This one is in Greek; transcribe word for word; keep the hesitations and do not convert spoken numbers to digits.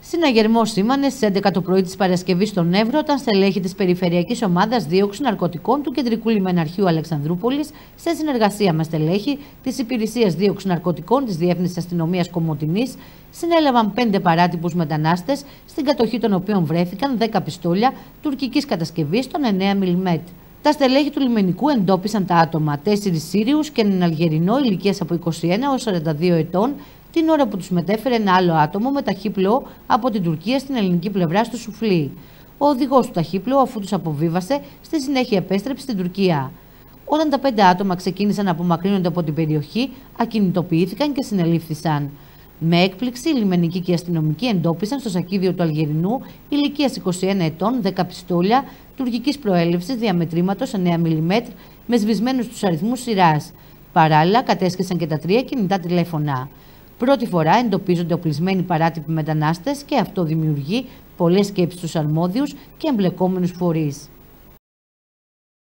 Συναγερμό σήμανε στις έντεκα το πρωί της Παρασκευής στον Εύρο, όταν στελέχη της Περιφερειακής Ομάδας Δίωξης Ναρκωτικών του Κεντρικού Λιμεναρχείου Αλεξανδρούπολης, σε συνεργασία με στελέχη της Υπηρεσίας Δίωξης Ναρκωτικών της Διεύθυνσης Αστυνομίας Κομοτηνής, συνέλαβαν πέντε παράτυπους μετανάστες, στην κατοχή των οποίων βρέθηκαν δέκα πιστόλια τουρκικής κατασκευής των εννέα μιλιμέτρ. Τα στελέχη του λιμενικού εντόπισαν τα άτομα, τέσσερις Σύριους και έναν Αλγερινό ηλικίας από είκοσι ένα έως σαράντα δύο ετών, την ώρα που τους μετέφερε ένα άλλο άτομο με ταχύπλοο από την Τουρκία στην ελληνική πλευρά στο Σουφλί. Ο οδηγός του ταχύπλοου, αφού τους αποβίβασε, στη συνέχεια επέστρεψε στην Τουρκία. Όταν τα πέντε άτομα ξεκίνησαν να απομακρύνονται από την περιοχή, ακινητοποιήθηκαν και συνελήφθησαν. Με έκπληξη, οι λιμενικοί και οι αστυνομικοί εντόπισαν στο σακίδιο του Αλγερινού ηλικίας είκοσι ένα ετών δέκα πιστόλια τουρκικής προέλευσης διαμετρήματος εννέα μιλιμέτρ με σβησμένους τους αριθμούς σειράς. Παράλληλα, κατέσχεσαν και τα τρία κινητά τηλέφωνα. Πρώτη φορά εντοπίζονται οπλισμένοι παράτυποι μετανάστες και αυτό δημιουργεί πολλές σκέψεις στους αρμόδιους και εμπλεκόμενους φορείς.